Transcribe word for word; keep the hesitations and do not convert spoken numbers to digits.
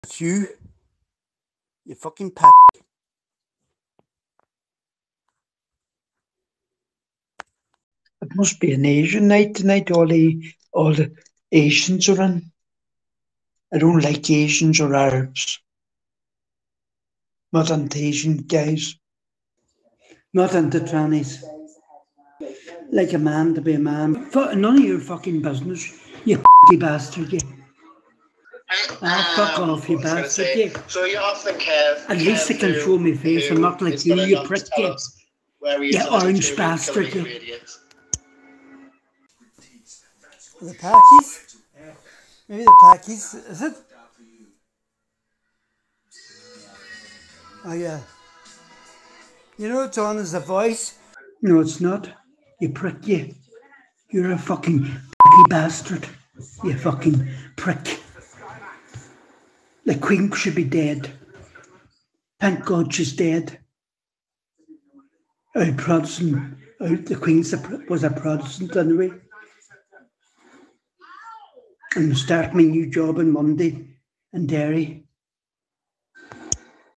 It's you. You fucking pack. It must be an Asian night tonight. All the all the Asians are in. I don't like Asians or Arabs. Not anti-Asian guys. Not into trannies. Like a man to be a man. None of your fucking business, you p***y bastard, you. Ah, fuck Um, off, you what was I gonna bastard, say? you. So you often Kev. At least Kev I can who- show my face. who I'm not like is you, gonna you not prick, tell you. us where we You used to listen orange to bastard, killing you. idiots. The Packies? Maybe the Packies, is it? Oh yeah. You know it's on as a voice? No, it's not. You prick, you. You're a fucking p***y bastard. You fucking prick. The Queen should be dead. Thank God she's dead. Out Protestant. Out, the Queen was a Protestant anyway. And start my new job on Monday in Derry.